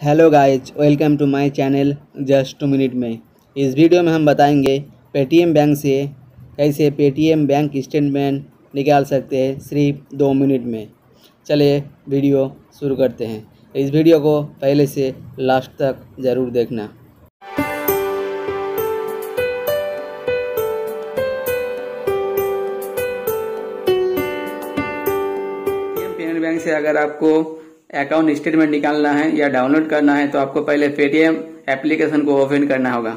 Hello guys, welcome to my channel just 2 minute में। इस video में हम बताएंगे पेटीएम बैंक से कैसे पेटीएम बैंक स्टेटमेंट निकाल सकते हैं सिर्फ 2 मिनट में। चलिए वीडियो शुरू करते हैं। इस वीडियो को पहले से लास्ट तक ज़रूर देखना। पेटीएम बैंक से अगर आपको अकाउंट स्टेटमेंट निकालना है या डाउनलोड करना है तो आपको पहले पेटीएम एप्लीकेशन को ओपन करना होगा।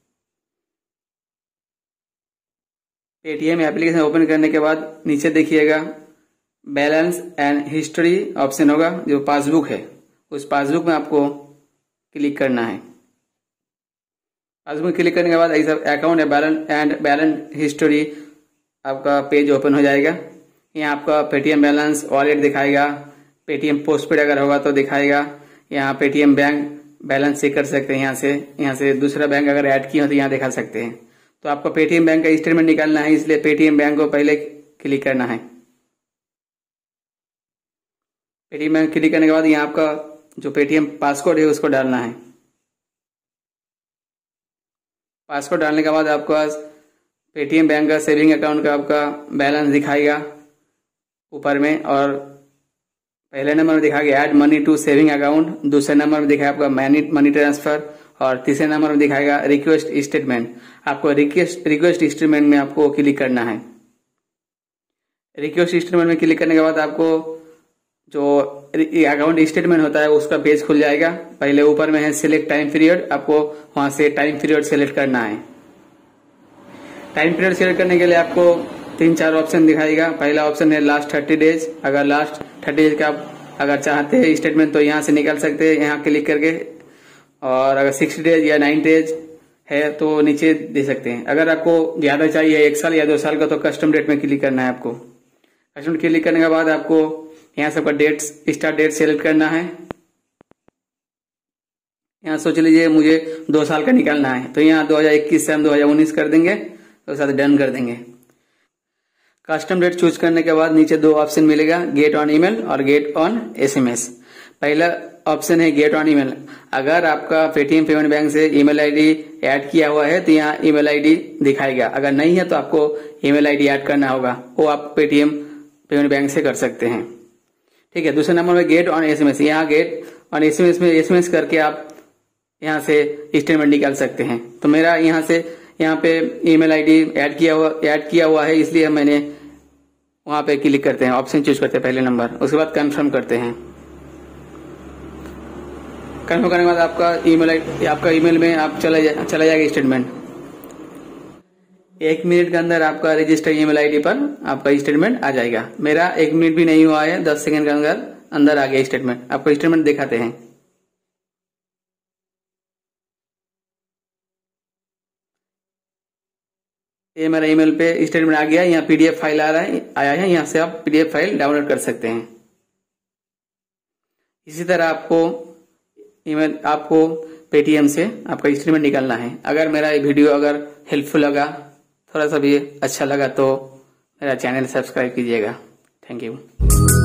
पेटीएम एप्लीकेशन ओपन करने के बाद नीचे देखिएगा बैलेंस एंड हिस्ट्री ऑप्शन होगा, जो पासबुक है उस पासबुक में आपको क्लिक करना है। पासबुक में क्लिक करने के बाद ऐसा अकाउंट एंड बैलेंस हिस्ट्री आपका पेज ओपन हो जाएगा। यहाँ आपका पेटीएम बैलेंस वॉलेट दिखाएगा, पेटीएम पोस्टपेड अगर होगा तो दिखाएगा। यहाँ पेटीएम बैंक बैलेंस चेक कर सकते हैं। यहाँ से दूसरा बैंक अगर ऐड किया हो तो यहाँ दिखा सकते हैं। तो आपको पेटीएम बैंक का स्टेटमेंट निकालना है, इसलिए पेटीएम बैंक को पहले क्लिक करना है। पेटीएम बैंक क्लिक करने के बाद यहाँ आपका जो पेटीएम पासकोड है उसको डालना है। पासकोड डालने के बाद आपका पेटीएम बैंक का सेविंग अकाउंट का आपका बैलेंस दिखाएगा ऊपर में, और पहले नंबर में दिखाएगा add money to saving account, दूसरे नंबर में दिखाएगा आपका मनी ट्रांसफर, और तीसरे नंबर में दिखाएगा रिक्वेस्ट स्टेटमेंट। आपको रिक्वेस्ट स्टेटमेंट में आपको क्लिक करना है। रिक्वेस्ट स्टेटमेंट में क्लिक करने के बाद आपको जो अकाउंट स्टेटमेंट होता है उसका पेज खुल जाएगा। पहले ऊपर में है सिलेक्ट टाइम पीरियड, आपको वहां से टाइम पीरियड सेलेक्ट करना है। टाइम पीरियड सेलेक्ट करने के लिए आपको 3-4 ऑप्शन दिखाएगा। पहला ऑप्शन है लास्ट 30 डेज। अगर लास्ट 30 डेज का आप अगर चाहते हैं स्टेटमेंट तो यहाँ से निकाल सकते हैं यहाँ क्लिक करके, और अगर 60 डेज या 9 डेज है तो नीचे दे सकते हैं। अगर आपको ज्यादा चाहिए 1 साल या 2 साल का तो कस्टम डेट में क्लिक करना है आपको। कस्टम क्लिक करने के बाद आपको यहाँ सबका डेट स्टार्ट डेट सेलेक्ट करना है। यहाँ सोच लीजिए मुझे 2 साल का निकालना है तो यहाँ 2021 से हम 2019 कर देंगे, तो साथ डन कर देंगे। कस्टम डेट चूज करने के बाद नीचे 2 ऑप्शन मिलेगा, गेट ऑन ईमेल और गेट ऑन एसएमएस। पहला ऑप्शन है गेट ऑन ईमेल। अगर आपका पेटीएम पेमेंट बैंक से ईमेल आईडी ऐड किया हुआ है तो यहाँ ईमेल आईडी दिखाएगा। अगर नहीं है तो आपको ईमेल आईडी ऐड करना होगा, वो आप पेटीएम पेमेंट बैंक से कर सकते हैं। ठीक है। दूसरे नंबर में गेट ऑन एसएमएस। यहाँ गेट ऑन एसएमएस में एसएमएस करके आप यहाँ से स्टेटमेंट निकाल सकते हैं। तो मेरा यहाँ पे ईमेल आईडी ऐड किया हुआ है, इसलिए मैंने वहां पे क्लिक करते हैं, ऑप्शन चूज करते हैं पहले नंबर, उसके बाद कंफर्म करते हैं। कंफर्म करने के बाद आपका ईमेल में आप चला जाएगा स्टेटमेंट। 1 मिनट के अंदर आपका रजिस्टर ईमेल आईडी पर आपका स्टेटमेंट आ जाएगा। मेरा 1 मिनट भी नहीं हुआ है, 10 सेकंड के अंदर आ गया स्टेटमेंट। आपको स्टेटमेंट दिखाते हैं। ये मेरा ईमेल पे स्टेटमेंट आ गया। यहाँ पीडीएफ फाइल आया है, यहाँ से आप पीडीएफ फाइल डाउनलोड कर सकते हैं। इसी तरह आपको पेटीएम से आपका स्टेटमेंट निकालना है। अगर मेरा ये वीडियो अगर हेल्पफुल लगा, थोड़ा सा भी अच्छा लगा तो मेरा चैनल सब्सक्राइब कीजिएगा। Thank you.